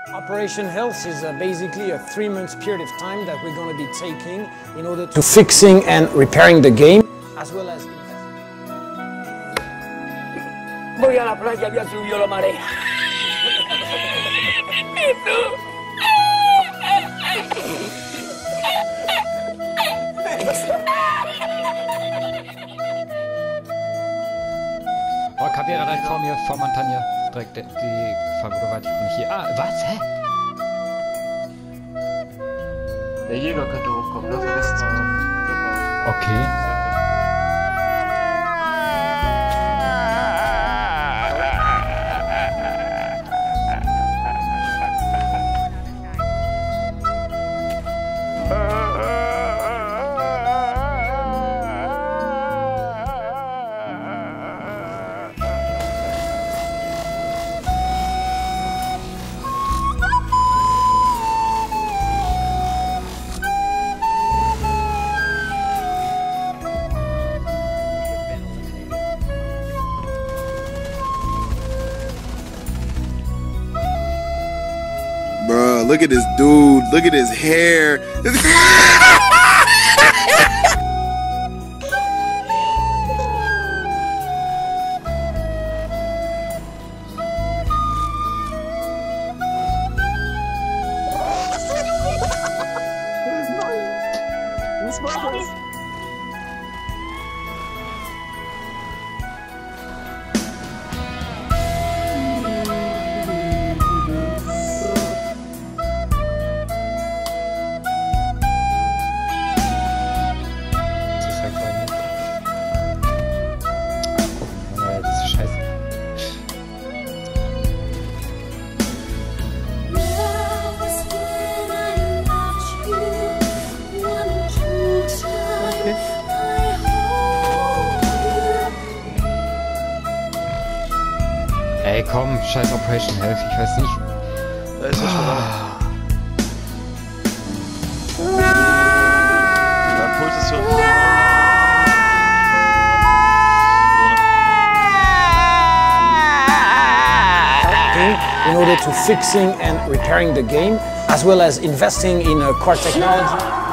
Operation Health is basically a 3-month period of time that we're going to be taking in order to fixing and repairing the game, as well as... Voy a la playa, ya subió la marea. Oh, Caveira direkt vor mir, vor Montagne. Direkt die Vergewaltigung hier. Ah, was? Hä? Der Jäger könnte hochkommen, ne? Vergesst es bitte. Okay. Bruh, look at this dude. Look at his hair. Ey, komm, scheiß Operation Health, ich weiß nicht. Da ist er schon dran. Mein Puls ist so. In order to fixing and repairing the game, as well as investing in core technology.